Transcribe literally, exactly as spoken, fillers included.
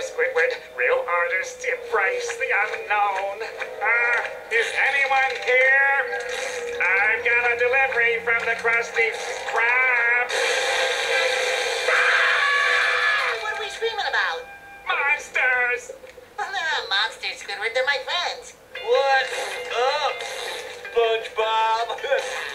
Squidward. Real artists embrace the unknown. Uh, is anyone here? I've got a delivery from the Krusty Krab. What are we screaming about? Monsters! Well, they're not monsters, Squidward. They're my friends. What's up, SpongeBob?